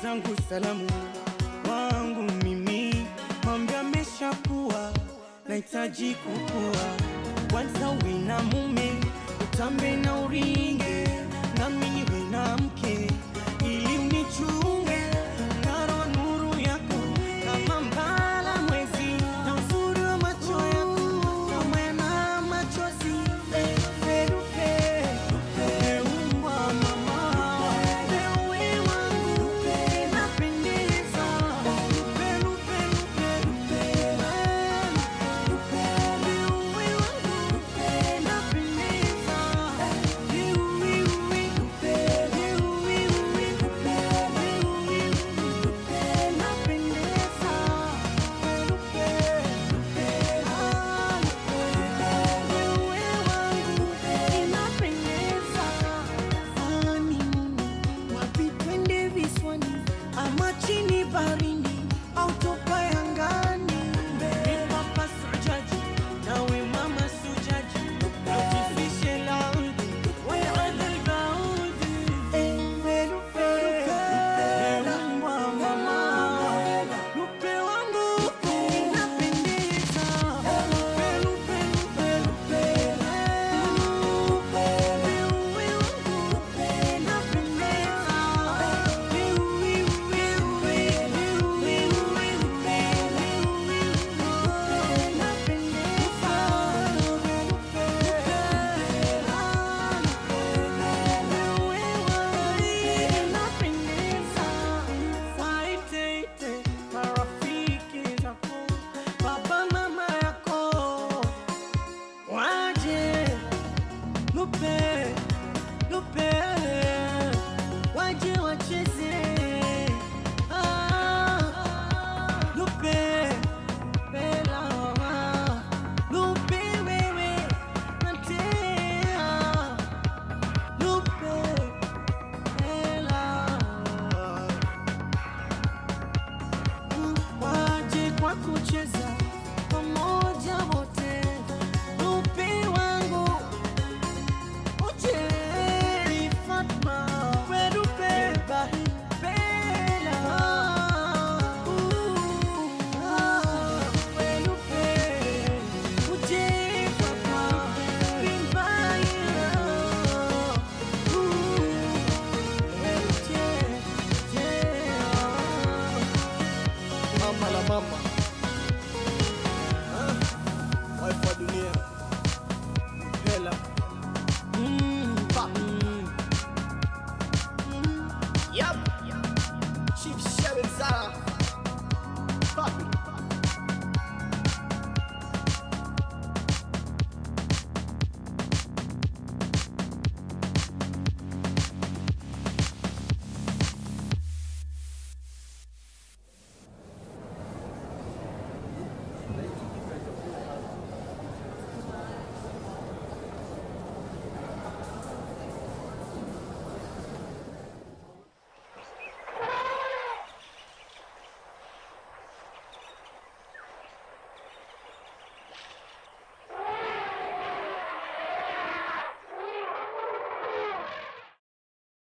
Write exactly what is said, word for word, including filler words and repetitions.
zangu salamu wangu mimi, mwambie ameshakuwa nahitaji kukua. Kwanza uwe na mume, utambe na uringe, na mimi niwe na mke ili unichunge. Ngaro nuru yako kama mbala mwezi, na uzuri wa macho yako kama yana machozi. Lupe, lupe, lupe umbwa mama, wewe wangu napendeza. Lupe, lupe, lupe, lupe, lupe, wewe wangu napendeza. Lupe, lupe, lupe, lupe, lupe, napendeza. Lupe, lupe, wewe wangu napendeza. Fani wapi twende visiwani ama chini baharini au tupae angani? Papa sujaji nawe mama sujaji, utifishe laudi wewe albaudi. Lupe, lupe umbwa mama, lupe wangu napendeza. Lupe, lupe, lupe, lupe, wewe wangu napendeza. Waite marafiki zako, baba mama yako waje. Lupe, lupe waje wacheze. Ah, lupe pela lupe wewe natea. Lupe pela waje kwa kucheza pamoja wote. Lupe wangu uje Fatma, we lupe bahi pela. We lupe uje Fatma bimbaya. Mama la mama, wife wa dunia, Pela.